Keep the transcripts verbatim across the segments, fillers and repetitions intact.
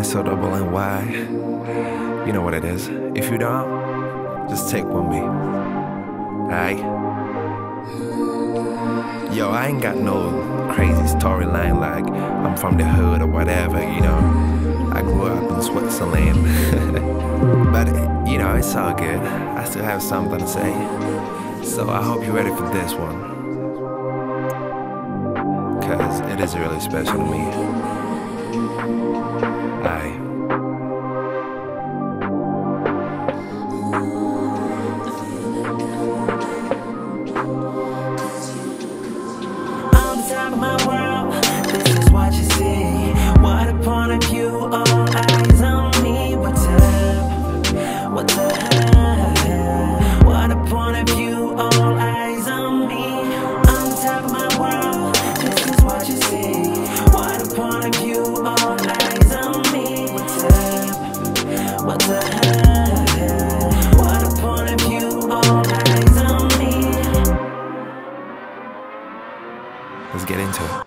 S O double N Y. You know what it is. If you don't, just take with me. Alright? Yo, I ain't got no crazy storyline like I'm from the hood or whatever, you know. I grew up in Switzerland. But, you know, it's all good. I still have something to say. So I hope you're ready for this one. Cause it is really special to me. Aye. On the top of my world, this is what you see. What a point of view, all eyes on me. What's up? What's up? What a point of view, all eyes on me. On the top of my world, this is what you see. What a point of view, all eyes on me. What's up? What's up? What a point of view, all eyes on me. Let's get into it.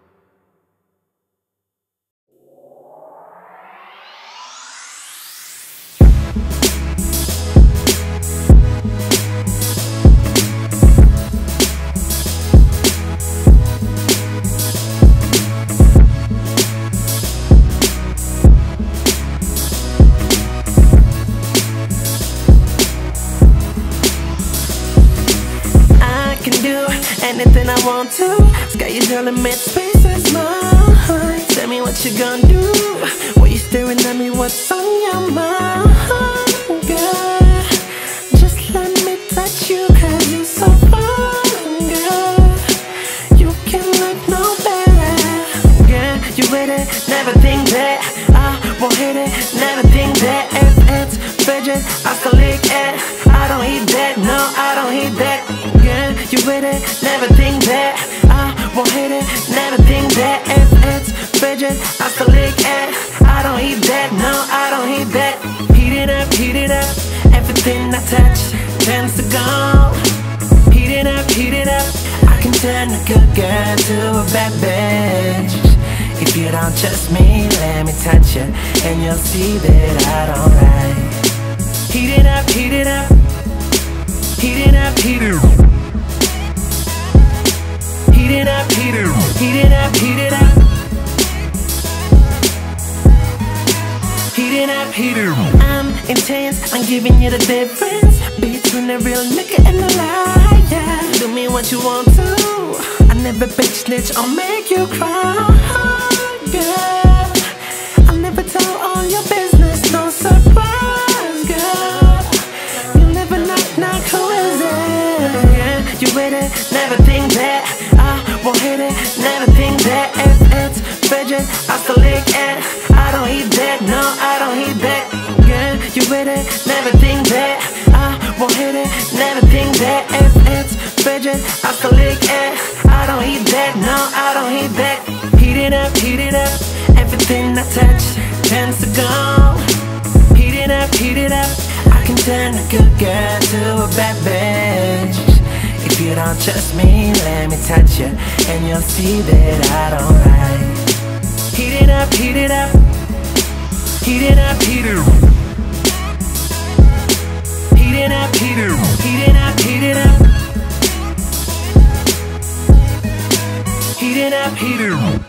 Anything I want to. Sky is your limit, space is mine. Tell me what you gonna do. Why you staring at me, what's on your mind? Girl, just let me touch you, cause you're so fine, girl. You can look no better. Girl, you with it, never think that I won't hit it, never think that. If it's fidget, I still lick it. I don't eat that, no, I don't eat that. Girl, you with it, never think that I won't hit it, never think that. If it's fidget, I still lick it. I don't eat that, no, I don't eat that. Heat it up, heat it up. Everything I touch turns to gold. Heat it up, heat it up. I can turn a good girl to a bad bitch. If you don't trust me, let me touch you, and you'll see that I don't lie. Heat it up, heat it up. Heat it up, heat it up. Heat it up, heat it up. Heat it up, heat it up. Heat it up, heat it up. I'm intense, I'm giving you the difference between a real nigga and a liar. Do me what you want to. I never bitch snitch, I'll make you cry. Girl, I'll never tell all your business, no surprise, girl. You'll never knock, knock, who is it? Yeah, you with it, never think that I won't hit it, never think that. If it's fidget, I still lick it. I don't eat that, no, I don't eat that. Girl, you with it, never think that I won't hit it, never think that. If it's fidget, I still lick it. I don't eat that, no, I don't eat that. Heat it up, heat it up. Everything I touch turns to gold. Heat it up, heat it up. I can turn a good girl to a bad bitch. If you don't trust me, let me touch you, and you'll see that I don't lie. Heat it up, heat it up. Heat it up, heat it up. Heat it up, heat it up. Heat it up, heat it up. Heat it up, heat it up.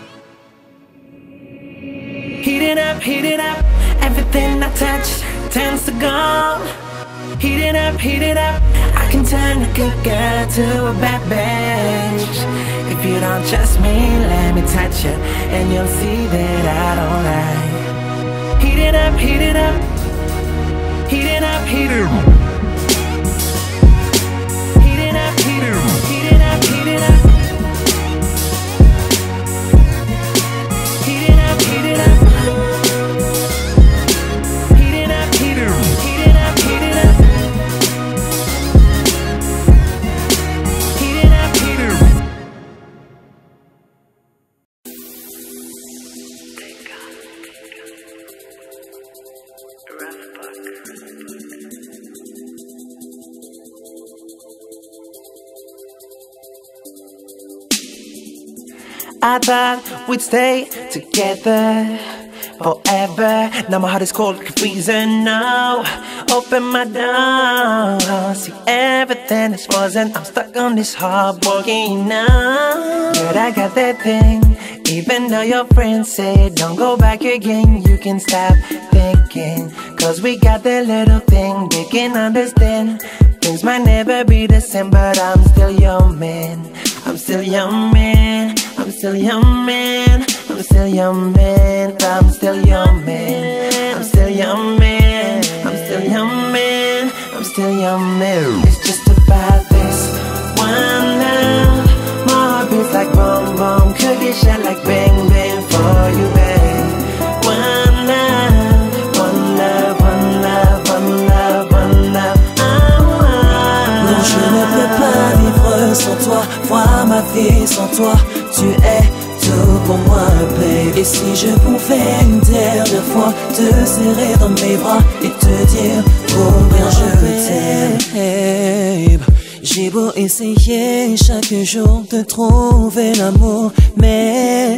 Heat it up, heat it up. Everything I touch turns to gold. Heat it up, heat it up. I can turn a good girl to a bad bitch. If you don't trust me, let me touch you, and you'll see that I don't lie. Heat it up, heat it up. Heat it up, heat it up. Heat it up, heat it up. Heat it up, heat it up. Heat it up, heat it up. Heat it up, heat it up. Heat it up, heat it up. Heat it up, heat it up. Teka, Rafpak. I thought we'd stay together, forever. Now my heart is cold like freezing now. Open my door, see everything is frozen. I'm stuck on this hard walking now. But I got that thing. Even though your friends say don't go back again, you can stop thinking. Cause we got that little thing they can understand. Things might never be the same, but I'm still your man. I'm still your man. I'm still your man. I'm still your man. I'm still your man. I'm still your man. I'm still your man. I'm still your man. It's just about this one love. My heart beats like boom boom. Could get shot like bang bang for you, babe. One love, one love, one love, one love, one love. Non, je ne peux pas vivre sans toi, voir ma vie sans toi. Tu es tout pour moi, babe. Et si je pouvais une dernière fois te serrer dans mes bras et te dire combien je t'aime, babe. J'ai beau essayer chaque jour de trouver l'amour, mais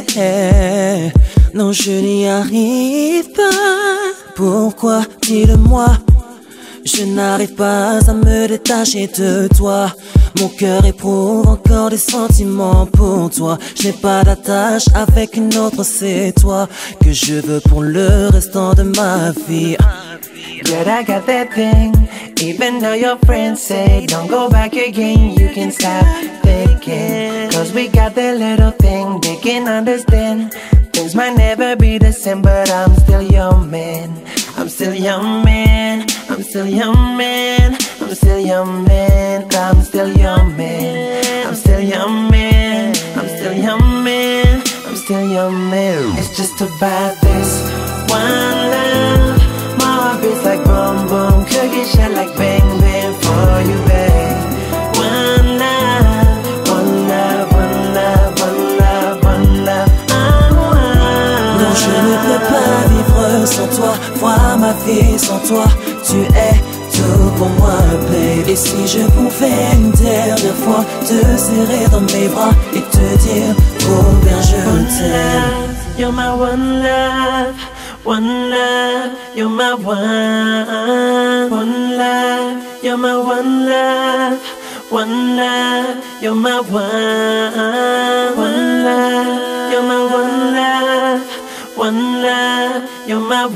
non, je n'y arrive pas. Pourquoi, dis-le-moi? Je n'arrive pas à me détacher de toi. Mon cœur éprouve encore des sentiments pour toi. Je n'ai pas d'attache avec une autre, c'est toi que je veux pour le restant de ma vie. Yet I got that thing. Even though your friends say don't go back again, you can stop thinking. Cause we got that little thing they can understand. Things might never be the same, but I'm still your man. I'm still your man. I'm still your man. I'm still your man. I'm still your man. I'm still your man. I'm still your man. I'm still your man. It's just about this one love. My heart beats like boom boom. Could get shot like bang bang for you, babe. One love, one love, one love, one love, one love. Non, je ne peux pas vivre sans toi, voir ma vie sans toi. Tu es tout pour moi, babe. Et si je pouvais une dernière fois te serrer dans mes bras et te dire combien je t'aime. You're my one love, one love. You're my one, one love. You're my one love, one love. You're my one, one love. You're my one love, one love. You're my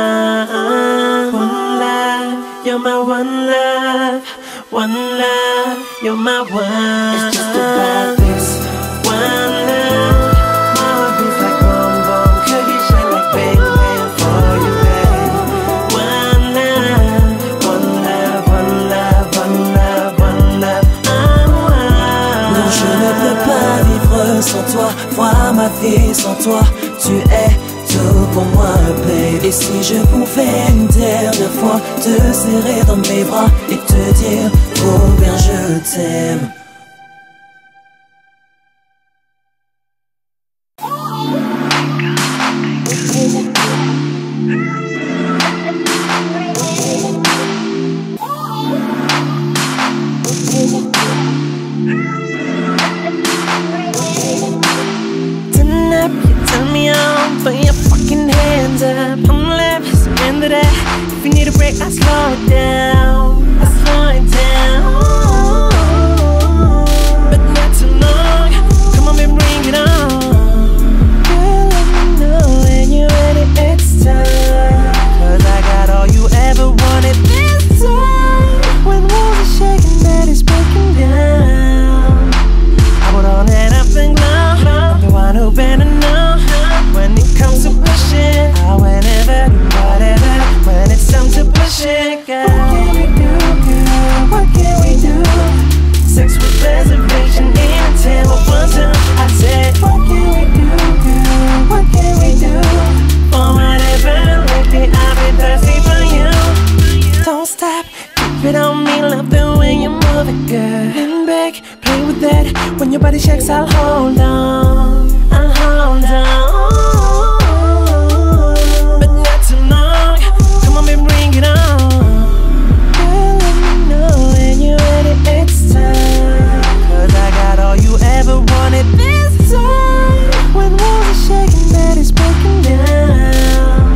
one, one love. You're my one love, one love. You're my one. It's just about this one love. My heart beats like boom boom. Could get shot like bang bang for you, babe. One love, one love, one love, one love, one love. Non, je ne peux pas vivre sans toi, voir ma vie sans toi. Tu es tout pour moi, babe. Et si je pouvais une dernière fois te serrer dans mes bras et te dire combien je t'aime. Put your fucking hands up. I'm left, surrender that. If you need a break, I slow it down. I slow it down. But not too long. Come on, baby, bring it on. Girl, let me know when you're ready, it's time. Cause I got all you ever wanted this time. When walls are shaking, that is breaking down. I put on that up and glow. I'm the one who better know. When it comes to pushing, I will never do whatever. When it's time to push it, girl. What can we do, girl? What can we do? Sex with reservation in a ten or one time. I said, what can we do, girl? What can we do? For whatever lately, I've been thirsty for you. Don't stop, keep it on me, love the way you move it, girl. Lean back, play with that. When your body shakes, I'll hold on. I'll hold on. This time, when walls are shaking, that is breaking down.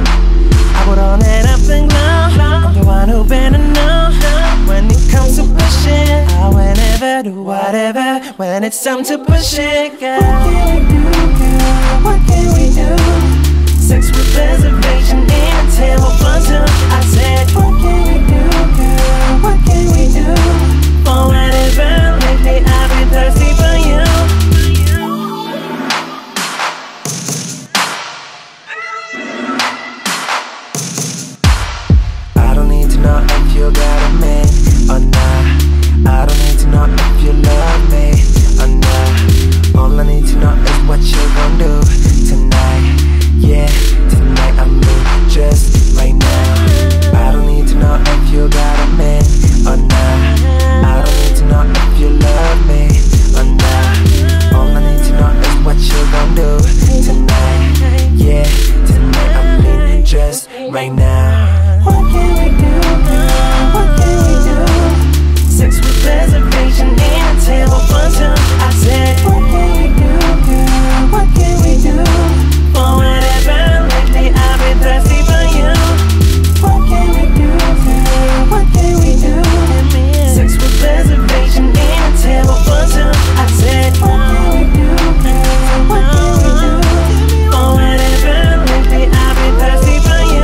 when it's time to push it, girl. What can we do, girl? What can we do? Sex with reservation in a table for two. I said, what can we do, girl? What can we do? For whatever, lately I've been thirsty for you. I don't need to know if you got a man or not. I don't need to know if you love me or not. All I need to know is what you're gonna do tonight. Yeah, tonight I mean just right now. I don't need to know if you got a man or not. I don't need to know if you love me or not. All I need to know is what you're gonna do tonight. Yeah, tonight I mean just right now. What can we do, girl? What can we do? Sex with reservation in a table for two. I said, what can we do, girl? What can we do? for whatever, lately I've been thirsty for you. What can we do, girl? What can we do? Sex with reservation in a table for two. I said, What can we do, girl? What can we do? for whatever, lately I've been thirsty for you.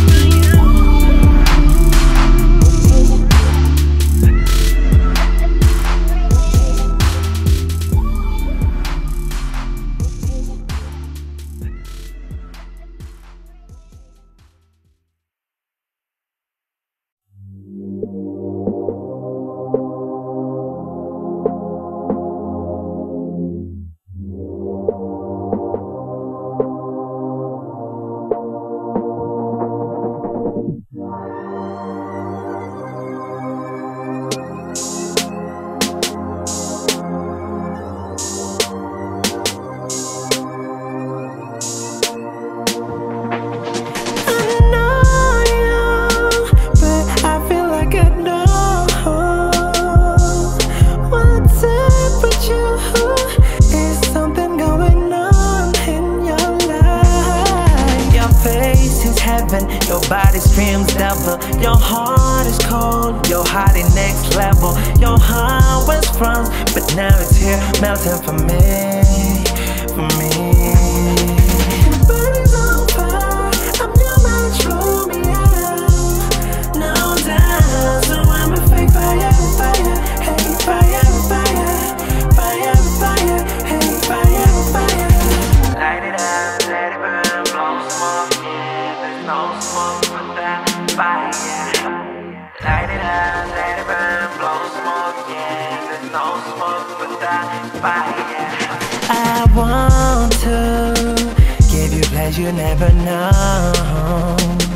Your body screams devil. Your heart is cold, your heart is next level. Your heart was froze, but now it's here, melting for me, for me. Your body's on fire, I'm your match, Romeo. No doubt, So I'm a fake fire, fire, hey, fire, fire, fire, fire, hey, fire, fire. light it up, let it burn, blow smoke, yeah. There's no smoke without fire. Light it up, let it burn, blow smoke, yeah. There's no smoke without fire. I want to give you pleasure you never know.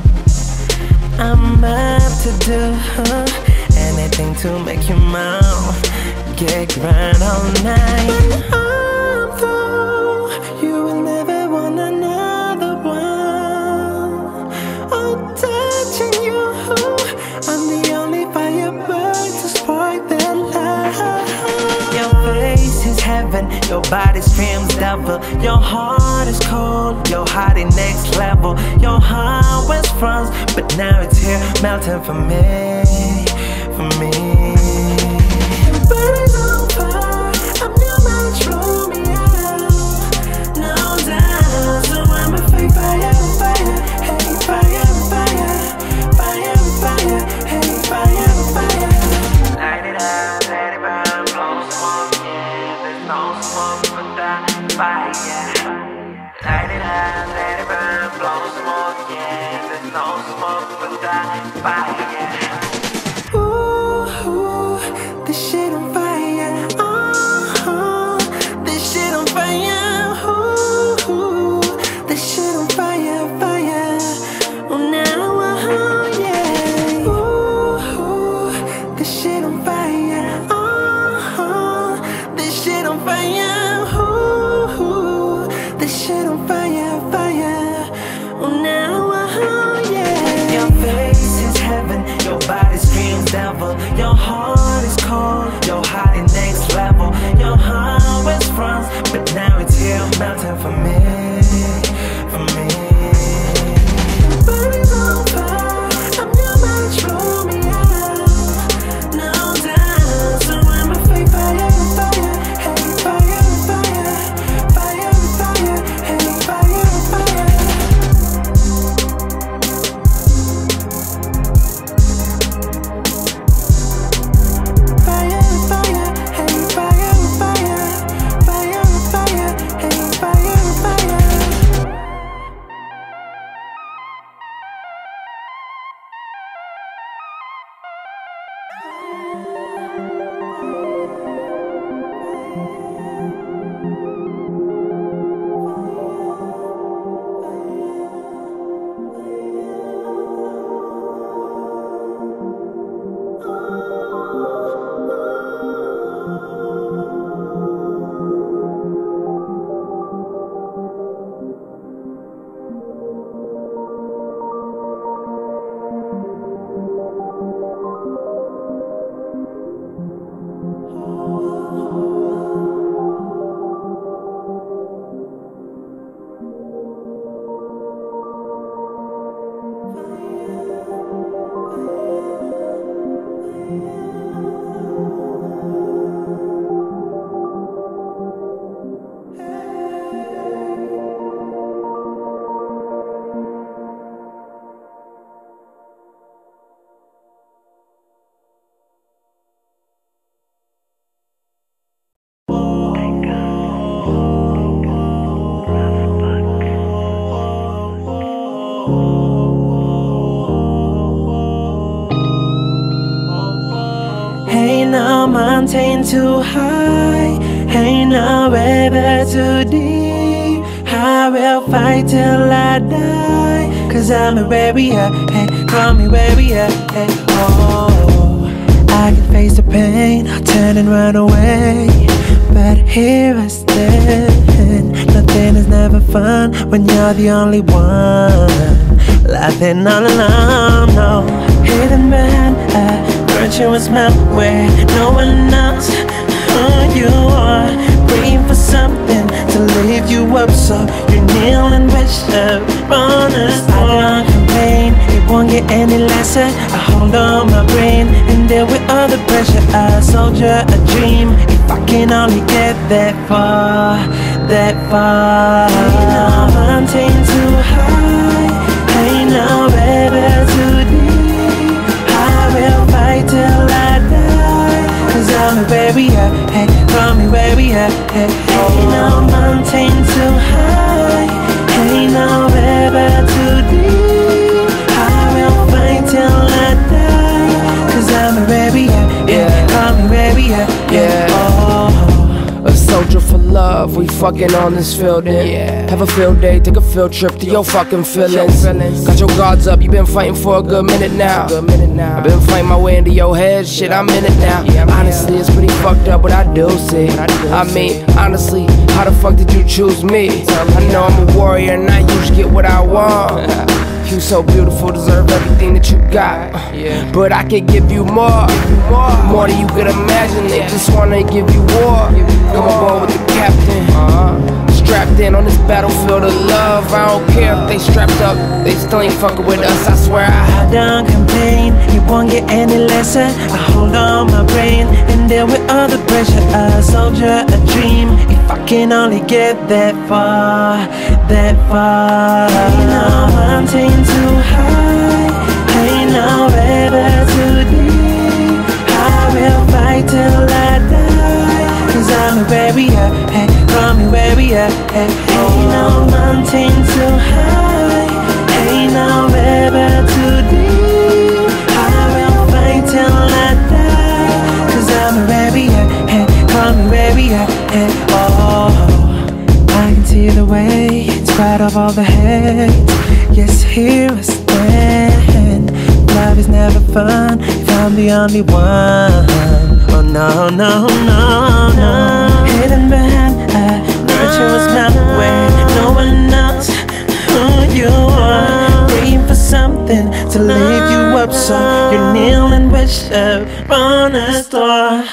I'm up to do anything to make you moan. Get grind all night. When I'm through, you will never want another one. Oh, touching you, I'm the only firebird to spark that light. Your face is heaven, your body screams devil. Your heart is cold, your heart is next level. Your heart was froze, but now it's here, melting for me, for me. Your body's on fire, I'm your match, Romeo. No doubt, So I'm a fake fire, fire, hey, fire, fire, fire, fire, hey, fire, fire. light it up, let it burn, blow smoke, yeah. There's no smoke without fire. Light it up, let it burn, blow smoke, yeah. There's no smoke without fire. Ooh, ooh, this shit on fire. Uh-huh, this shit on fire. Ooh, ooh, this shit on fire, fire. Oh, now, uh-huh, yeah. Ooh, ooh, this shit on fire. Uh-huh, this shit on fire. Ooh, ooh, this shit on fire, fire. Oh, now, uh-huh, yeah. Your face is heaven, your body screams devil. Your heart is cold, your heart is next level. Your heart was froze, but now it's here, melting for me, for me. Your body's on fire, I'm your match, Romeo. No doubt, So I'm a fake fire, fire, hey, Ain't no mountain too high, ain't no river too deep. I will fight till I die, cause I'm a warrior, hey, call me warrior, hey, oh. I can face the pain, I'll turn and run away, but here I stand. Nothing is never fun when you're the only one, laughing all alone, no. Hidden behind a virtuous mouth where no one knows who you are. Praying for something to lift you up, so you kneel and wish upon us. I don't complain, it won't get any lesser. I hold on my brain and deal with all the pressure. A soldier, a dream, if I can only get that far, that far. Ain't no mountain too high, ain't no river too deep. I will fight till I die, cause I'm a warrior, hey, call me warrior, hey. Ain't no mountain too high, ain't no river too deep. I will fight till I die, cause I'm a warrior, yeah, call me warrior, yeah, oh. A soldier for love, we fucking on this field, yeah. Have a field day, take a field trip to your fucking feelings. Got your guards up, you been fighting for a good minute now. I've been fighting my way into your head, shit, I'm in it now. Honestly, it's pretty fucked up what I do see. I mean, honestly, how the fuck did you choose me? I know I'm a warrior and I usually get what I want. You so beautiful, deserve everything that you got, but I could give you more, more than you could imagine. They just wanna give you war. Come aboard with the captain, strapped in on this battlefield of love. I don't care if they strapped up, they still ain't fucking with us, I swear. I I don't complain, it won't get any lesser. I hold on my brain and deal with all the pressure. A soldier, a dream, if I can only get that far, that far. Ain't no mountain too high, ain't no river too deep. I will fight till I die, cause I'm a warrior, hey, call me warrior, hey. Ain't no mountain too high, ain't no river too deep. I will fight till I die, cause I'm a warrior, hey, call me warrior, hey, oh. I can see the way, in spite of all the hate, yes, here I stand. Love is never fun if I'm the only one. Oh no, no, no, no. Hidden behind a virtuous mouth where no one knows who you are. Praying for something to lift you up, so you kneel and wish upon a star.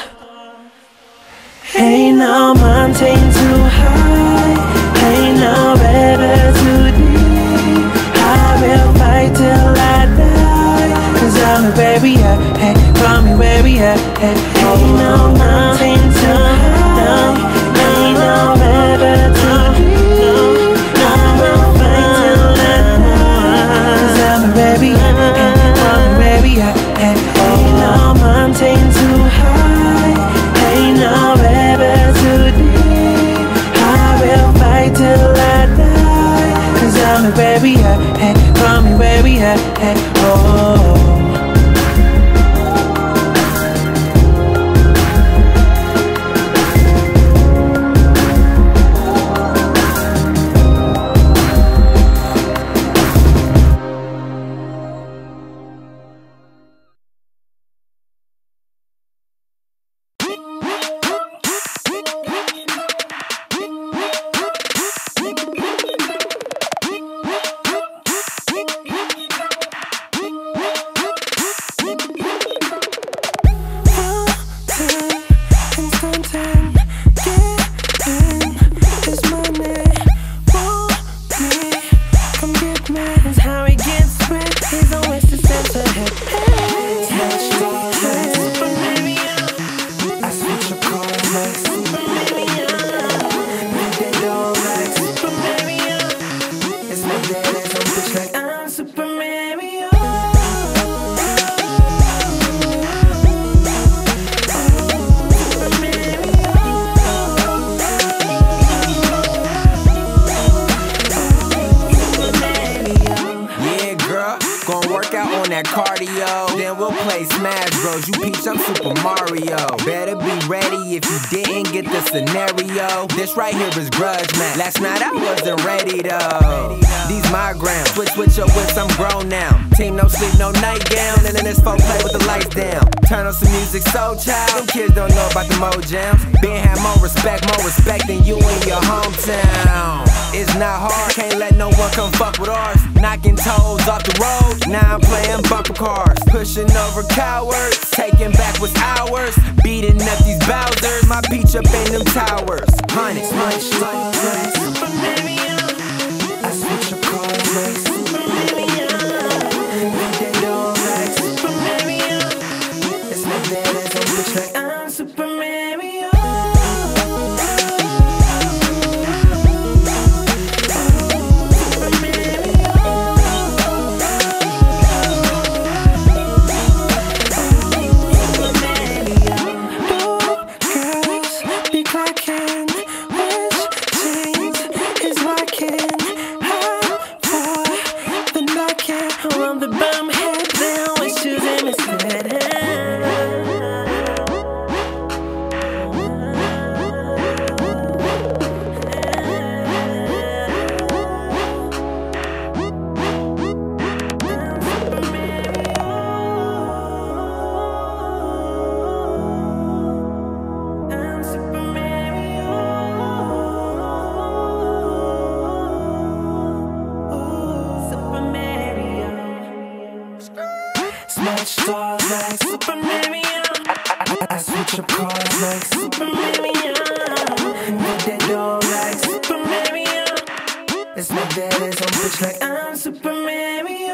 Ain't no mountain too high, ain't no river too deep. I will fight till I die, cause I'm a warrior, hey, call me warrior, hey. Ain't no mountain too high, ain't no river too deep. I will fight till I die, cause I'm a warrior, hey, call me warrior, hey. Ain't no mountain too high, ain't no river too deep. I will fight till I die, cause I'm a warrior, hey, call me warrior, hey, oh. play Smash Bros. You peach, I'm Super Mario. Better be ready if you didn't get the scenario. This right here is grudge match. Last night I wasn't ready though. These my ground. Switch, switch your wits, I'm grown now. Team no sleep, no nightgown. And then this folk play with the lights down. Turn on some music, so child. Them kids don't know about the mojams. Ben had more respect, more respect than you in your hometown. It's not hard, can't let no one come fuck with ours. Knocking toes off the road, now I'm playing bumper cars. Pushing over cowards, taking back what's ours. Beating up these Bowsers, my peach up in them towers. Honey, Much like Super Mario, I switch up cars like Super Mario. Nintendo like Super Mario. It's my dad as a bitch like I'm Super Mario. Smash stars like Super Mario. I, I, I switch up cars like Super Mario. Nintendo like Super Mario. It's my daddy's on bitch like I'm Super Mario.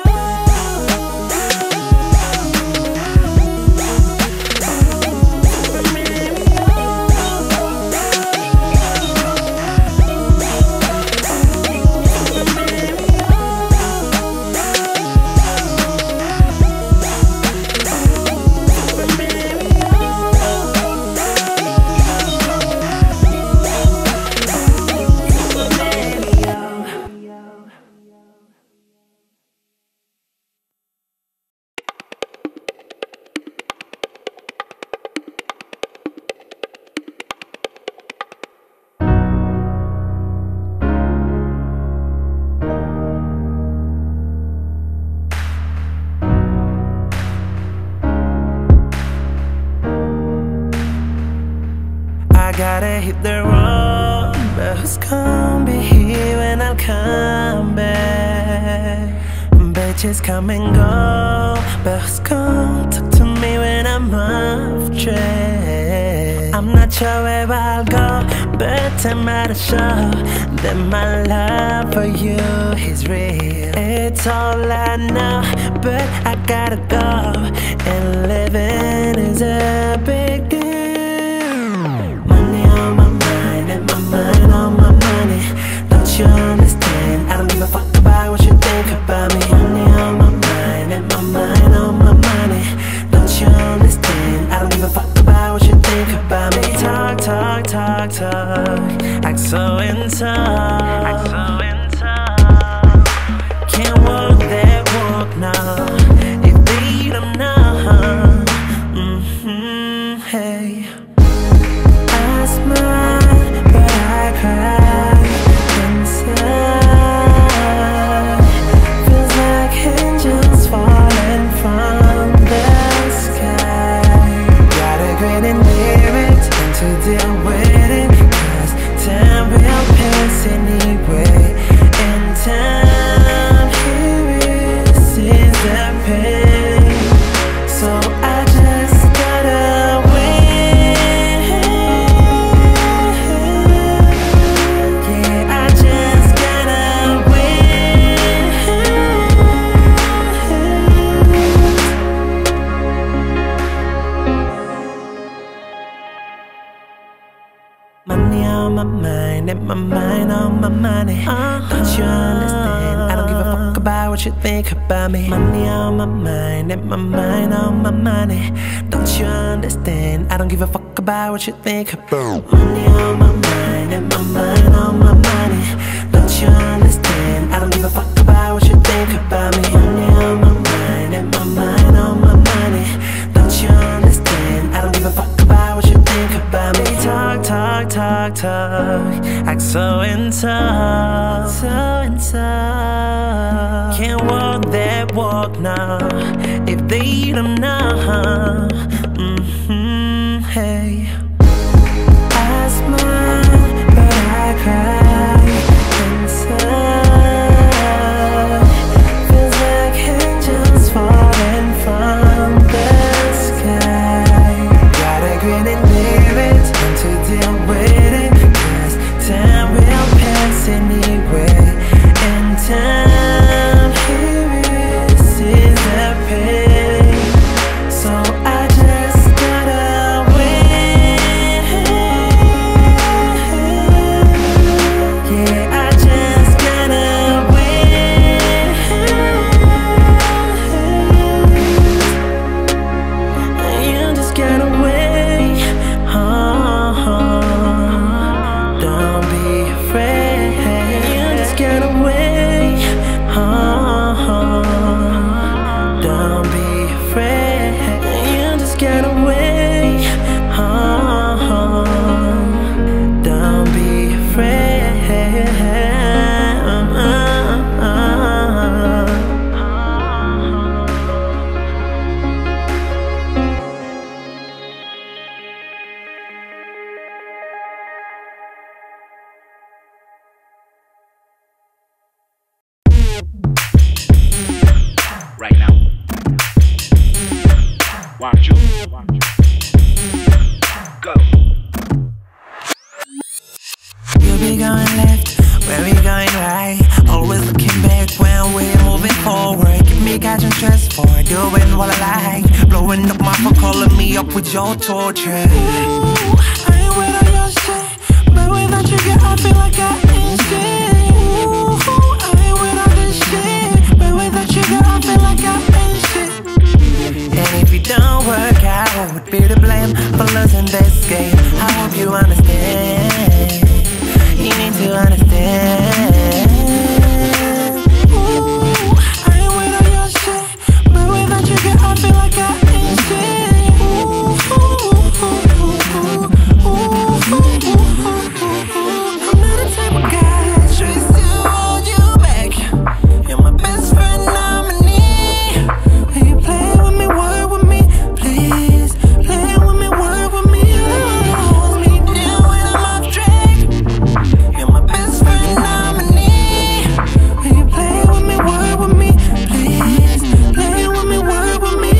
Gotta hit the road, but who's gonna be here when I come back? Bitches come and go, but who's gonna talk to me when I'm off track? I'm not sure where I'll go, but I'm at a show that my love for you is real. It's all I know, but I gotta go, and living is a big deal. Mind on my money, don't you understand? I don't give a fuck about what you think about me. Money on my mind, and my mind on my money. Don't you understand? I don't give a fuck about what you think about me. Talk, talk, talk, talk, act so in talk, act so in talk. Can't walk that walk now if they don't know. Mm-hmm, hey, I smile. I cry inside. Feels like angels falling from the sky. Gotta grin and bear it and to deal with it, 'cause time will pass anyway. And time here is, is the pain. So I just gotta wait. My mind and my mind on my money. Uh-huh. Don't you understand? I don't give a fuck about what you think about me. Money on my mind and my mind on my money. Don't you understand? I don't give a fuck about what you think about. Money on my mind and my mind on my money. Don't you understand? I don't give a fuck about what you think about me. Money on my mind and my mind on my money. talk, talk, act so in touch, so in touch. Can't walk that walk now if they don't know. Mm-hmm, hey. I smile, but I cry inside. Feels like angels falling from the sky. Gotta grin and bear it, and to deal with it, 'cause time will pass anyway. And time here is the pain. So I just gotta win. Yeah, I just gotta win. You just gotta wait. Oh, don't be afraid. You just gotta wait. Oh, don't be afraid. You just gotta wait. Oh, don't be afraid. Right now. One, two. Go. You'll be going left, where we going right. Always looking back when we're moving forward. Keep me catching stress for doing what I like. Blowing up my phone, calling me up with your torture. Ooh, I ain't with all your shit, but without you, girl, I feel like I ain't shit. Ooh, I ain't with all this shit, but without you, girl, I feel like I ain't shit. And if you don't work out, who would be to blame for losing this game? I hope you understand. You need to understand. Ooh, I ain't with all your shit, but without you, girl, I feel like I ain't shit. Ooh, ooh, ooh, ooh, ooh, ooh, ooh, ooh. I'm not the type of guy that tries to hold you back. You're my best friend nominee. Will you play with me, work with me, please? Play with me, work with me. Hold me down when I'm off track. You're my best friend nominee. Will you play with me, work with me, please? Play with me, work with me.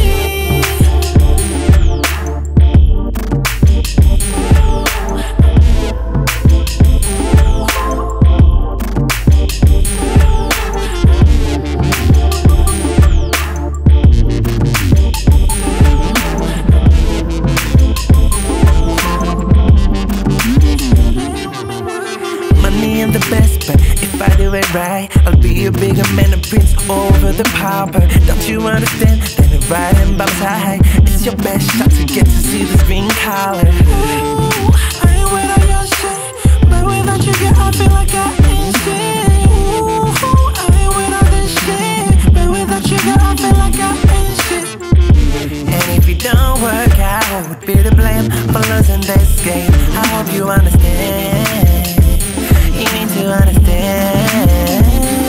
Money ain't the best, but if I do it right, I'll be a bigger man, a prince over the pauper. Don't you understand? Then the riding by my side, it's your best shot to get to see this green collar. Ooh, I ain't with all your shit, but without you, girl, I feel like I ain't shit. Ooh, I ain't with all this shit, but without you, girl, I feel like I ain't shit. And if you don't work out, who would be to blame for losing this game? I hope you understand. You need to understand.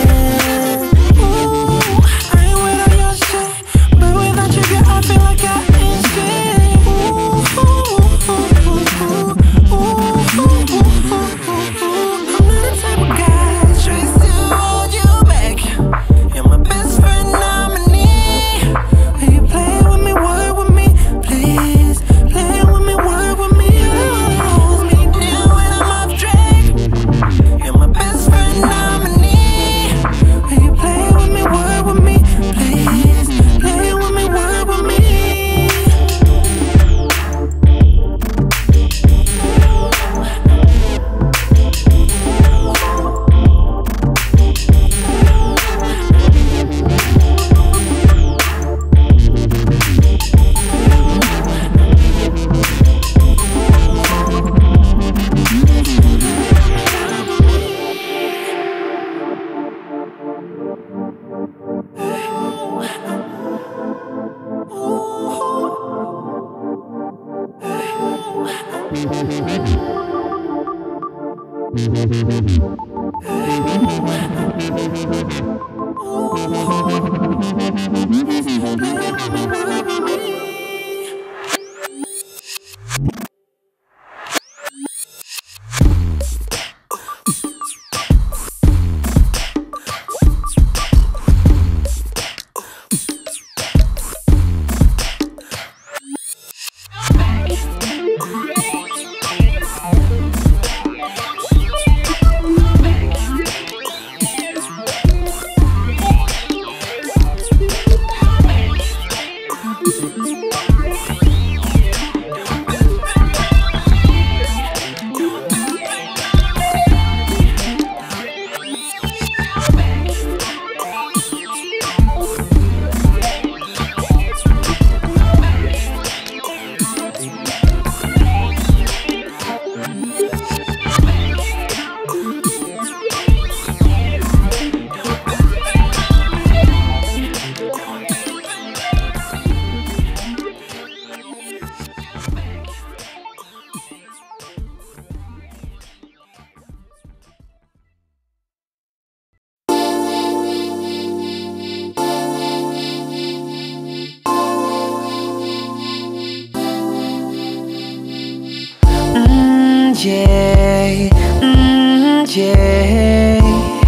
Ooh, I ain't with all your shit, but without you, girl, I feel like I ain't shit. Ooh, ooh, ooh, ooh, ooh, ooh, ooh, ooh, ooh. I'm not the type of guy that tries to hold you back. You're my best friend nominee. Will you play with me, work with me, please? Play with me, work with me. Hold me down when I'm off track. You're my best friend nominee. Will you play with me, work with me, please? Play with me, work with me. Yeah, mm, yeah.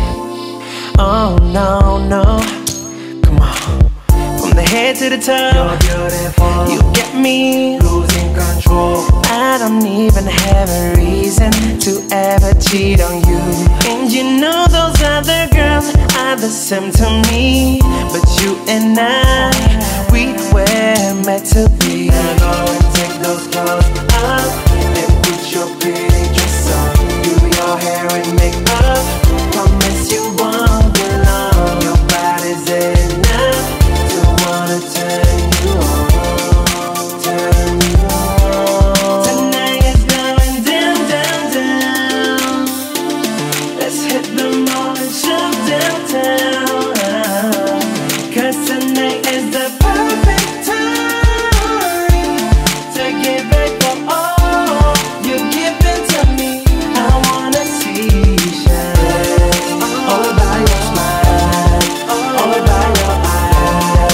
Oh no, no. Come on. From the head to the toe, you're beautiful. You get me losing control. I don't even have a reason to ever cheat on you. And you know those other girls are the same to me, but you and I, we were meant to be. Now go and take those clothes off and put your pretty dress on. Do your hair and makeup. Promise you won't be long. Your body's enough to wanna turn you on, turn you on. Tonight is going down, down, down. Let's hit the mall and shop downtown. Cause tonight is the perfect time to give back for all you've given to me. I wanna see you shine, all by your smile, all by your eyes.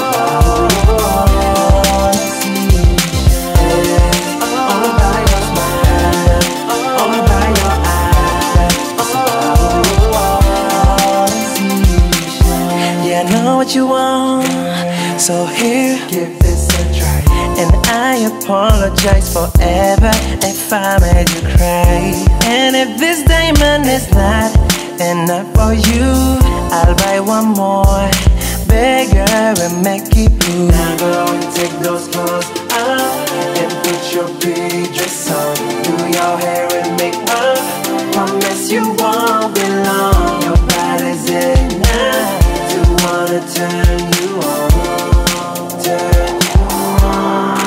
I wanna see you shine, all by your smile, all by your eyes. I wanna see you shine. Yeah, I know what you want, so here, give this a try. And I apologize forever if I made you cry. And if this diamond is not enough for you, I'll buy one more, bigger and make it blue. Now go and take those clothes off and put your pretty dress on. Do your hair and makeup. Promise you won't be long. Your body's enough to wanna turn you on, turn you on.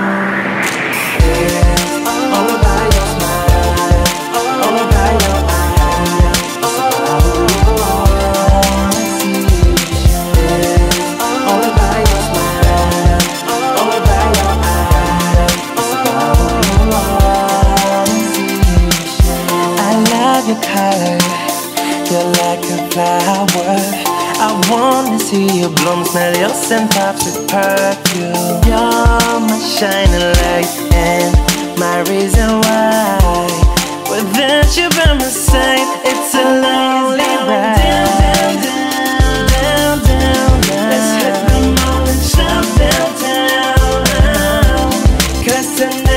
Yeah, all by your smile, all by your eyes. I wanna see you shine, all by your smile, all by your eyes. I wanna see you shine. I love your color, you're like a flower. I wanna see you bloom, smell your scent pops with perfume. You're my shining light and my reason why. Without you by my side, it's a lonely ride. Down, down, down, down, down. Let's hit the mall and shop downtown. Cause tonight